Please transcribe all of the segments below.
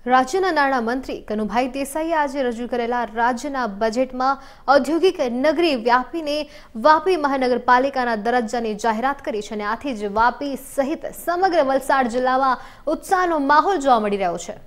રાજ્યના નાણામંત્રી કનુભાઈ દેસાઈએ આજે રજૂ કરેલા રાજ્યના બજેટમાં ઔદ્યોગિક નગરી વાપીને વાપી મહાનગરપાલિકાના દરજ્જાની જાહેરાત કરી છે અને આથી જ વાપી સહિત સમગ્ર વલસાડ જિલ્લામાં ઉત્સાહનો માહોલ જોવા મળી રહ્યો છે।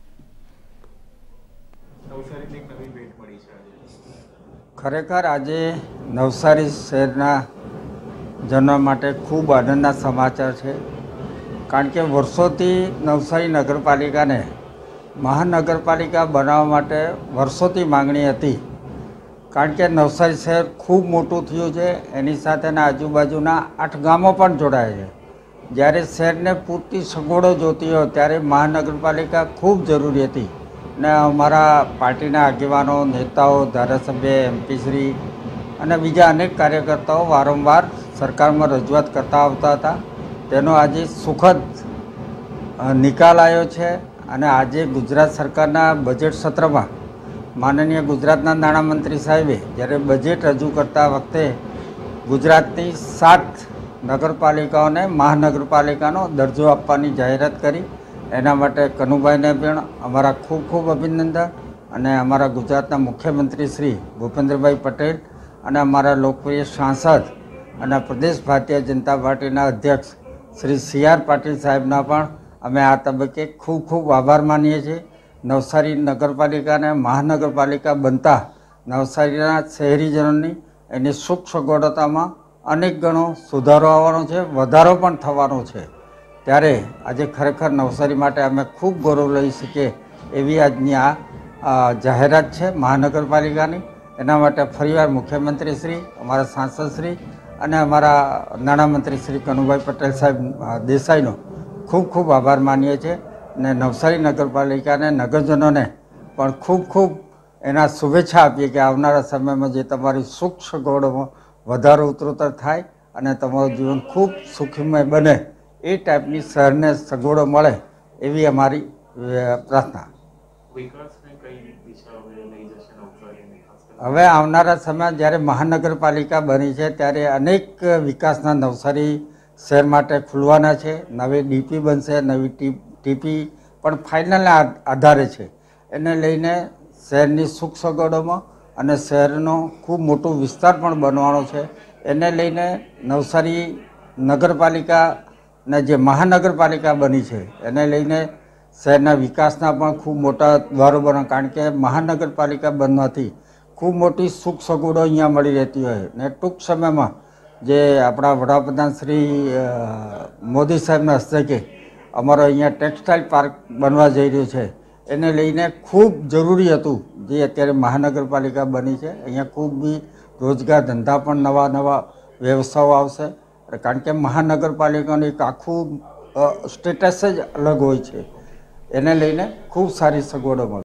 ખરેખર આજે નવસારી શહેરના જનતા માટે ખૂબ આનંદના સમાચાર છે, કારણ કે વર્ષોથી નવસારી નગરપાલિકાને મહાનગરપાલિકા બનાવવા માટે વર્ષોથી માંગણી હતી, કારણ કે નવસારી શહેર ખૂબ મોટું થયું છે, એની સાથેના આજુબાજુના 8 ગામો પણ જોડાયા છે। જ્યારે શહેરને પૂરતી સગવડો જોતી હોય ત્યારે મહાનગરપાલિકા ખૂબ જરૂરી હતી ને અમારા પાર્ટીના આગેવાનો, નેતાઓ, ધારાસભ્ય, એમપીશ્રી અને બીજા અનેક કાર્યકર્તાઓ વારંવાર સરકારમાં રજૂઆત કરતા આવતા હતા। તેનો આજે સુખદ નિકાલ આવ્યો છે અને આજે ગુજરાત સરકારના બજેટ સત્રમાં માનનીય ગુજરાતના નાણામંત્રી સાહેબે જ્યારે બજેટ રજૂ કરતા વખતે ગુજરાતની 7 નગરપાલિકાઓને મહાનગરપાલિકાનો દરજ્જો આપવાની જાહેરાત કરી। એના માટે કનુભાઈને પણ અમારા ખૂબ ખૂબ અભિનંદન અને અમારા ગુજરાતના મુખ્યમંત્રી શ્રી ભૂપેન્દ્રભાઈ પટેલ અને અમારા લોકપ્રિય સાંસદ અને પ્રદેશ ભારતીય જનતા પાર્ટીના અધ્યક્ષ શ્રી CR પાટીલ સાહેબના પણ અમે આ તબક્કે ખૂબ ખૂબ આભાર માનીએ છીએ। નવસારી નગરપાલિકાને મહાનગરપાલિકા બનતા નવસારીના શહેરીજનોની એની સુખ સગવડતામાં અનેક ગણો સુધારો આવવાનો છે, વધારો પણ થવાનો છે। ત્યારે આજે ખરેખર નવસારી માટે અમે ખૂબ ગૌરવ લઈ શકીએ એવી આજની આ જાહેરાત છે મહાનગરપાલિકાની। એના માટે ફરીવાર મુખ્યમંત્રી શ્રી, અમારા સાંસદ શ્રી અને અમારા નાણામંત્રી શ્રી કનુભાઈ પટેલ સાહેબ દેસાઈનો ખૂબ ખૂબ આભાર માનીએ છીએ અને નવસારી નગરપાલિકાને નગરજનોને પણ ખૂબ ખૂબ એના શુભેચ્છા આપીએ કે આવનારા સમયમાં જે તમારી સુખ સગવડોમાં વધારો ઉત્તરોત્તર થાય અને તમારું જીવન ખૂબ સુખમય બને એ ટાઈપની શહેરને સગવડો મળે એવી અમારી પ્રાર્થના। હવે આવનારા સમય જ્યારે મહાનગરપાલિકા બની છે ત્યારે અનેક વિકાસના નવસારી શહેર માટે ખુલવાના છે। નવી DP બનશે, નવી TP પણ ફાઇનલના આધારે છે। એને લઈને શહેરની સુખ સગવડોમાં અને શહેરનો ખૂબ મોટો વિસ્તાર પણ બનવાનો છે। એને લઈને નવસારી નગરપાલિકા ને જે મહાનગરપાલિકા બની છે એને લઈને શહેરના વિકાસના પણ ખૂબ મોટા દ્વારો બને, કારણ કે મહાનગરપાલિકા બનવાથી ખૂબ મોટી સુખ સગવડો અહીંયા મળી રહેતી હોય ને ટૂંક સમયમાં જે આપણા વડાપ્રધાન શ્રી મોદી સાહેબના હસ્તે અમારો અહીંયા ટેક્સટાઇલ પાર્ક બનવા જઈ રહ્યો છે, એને લઈને ખૂબ જરૂરી હતું જે અત્યારે મહાનગરપાલિકા બની છે। અહીંયા ખૂબ બી રોજગાર ધંધા પણ નવા નવા વ્યવસાયો આવશે, કારણ કે મહાનગરપાલિકાનું એક આખું સ્ટેટસ જ અલગ હોય છે। એને લઈને ખૂબ સારી સગવડો મળશે।